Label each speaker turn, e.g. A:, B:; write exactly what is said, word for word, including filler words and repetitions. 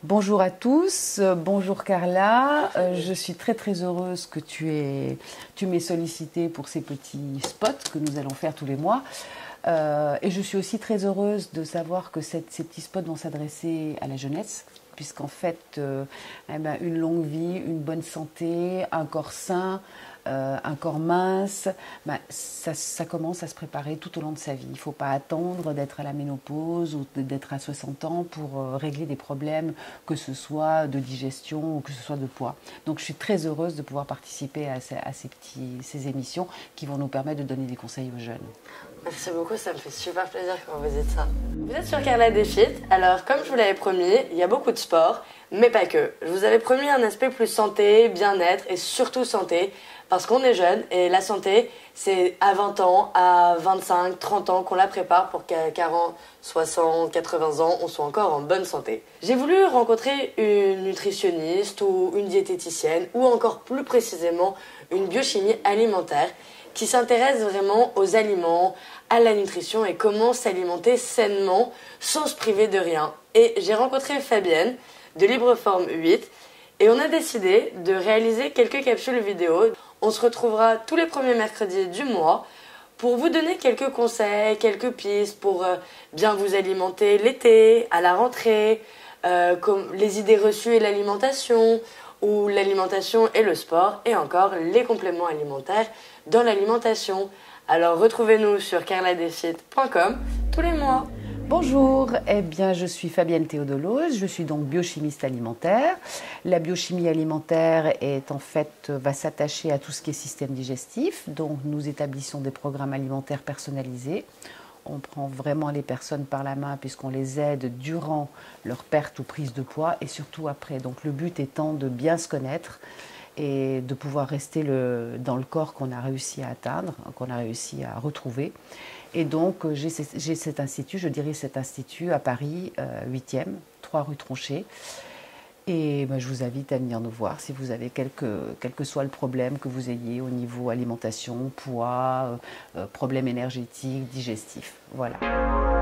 A: Bonjour à tous, euh, bonjour Carla, euh, je suis très très heureuse que tu aies, tu m'aies sollicité pour ces petits spots que nous allons faire tous les mois. Euh, et je suis aussi très heureuse de savoir que cette, ces petits spots vont s'adresser à la jeunesse, puisqu'en fait, euh, eh ben, une longue vie, une bonne santé, un corps sain, euh, un corps mince, ben, ça, ça commence à se préparer tout au long de sa vie. Il ne faut pas attendre d'être à la ménopause ou d'être à soixante ans pour euh, régler des problèmes, que ce soit de digestion ou que ce soit de poids. Donc je suis très heureuse de pouvoir participer à ces, à ces, petits, ces émissions qui vont nous permettre de donner des conseils aux jeunes.
B: Merci beaucoup, ça me fait super plaisir quand vous dites ça. Vous êtes sur Carla Défit, alors comme je vous l'avais promis, il y a beaucoup de sport, mais pas que. Je vous avais promis un aspect plus santé, bien-être et surtout santé, parce qu'on est jeune et la santé, c'est à vingt ans, à vingt-cinq, trente ans qu'on la prépare pour qu'à quarante, soixante, quatre-vingts ans, on soit encore en bonne santé. J'ai voulu rencontrer une nutritionniste ou une diététicienne, ou encore plus précisément une biochimie alimentaire, qui s'intéresse vraiment aux aliments, à la nutrition et comment s'alimenter sainement sans se priver de rien. Et j'ai rencontré Fabienne de Libreform huit et on a décidé de réaliser quelques capsules vidéo. On se retrouvera tous les premiers mercredis du mois pour vous donner quelques conseils, quelques pistes pour euh, bien vous alimenter l'été, à la rentrée, euh, comme les idées reçues et l'alimentation, ou l'alimentation et le sport, et encore les compléments alimentaires dans l'alimentation. Alors retrouvez-nous sur carla défit point com tous les mois.
A: Bonjour, eh bien je suis Fabienne Théodolos, je suis donc biochimiste alimentaire. La biochimie alimentaire est en fait, va s'attacher à tout ce qui est système digestif, donc nous établissons des programmes alimentaires personnalisés. On prend vraiment les personnes par la main puisqu'on les aide durant leur perte ou prise de poids et surtout après. Donc le but étant de bien se connaître et de pouvoir rester le, dans le corps qu'on a réussi à atteindre, qu'on a réussi à retrouver. Et donc j'ai cet institut, je dirige cet institut à Paris, euh, huitième, trois rue Tronchet. Et ben, je vous invite à venir nous voir si vous avez quelque, quel que soit le problème que vous ayez au niveau alimentation, poids, euh, problème énergétique, digestif. Voilà.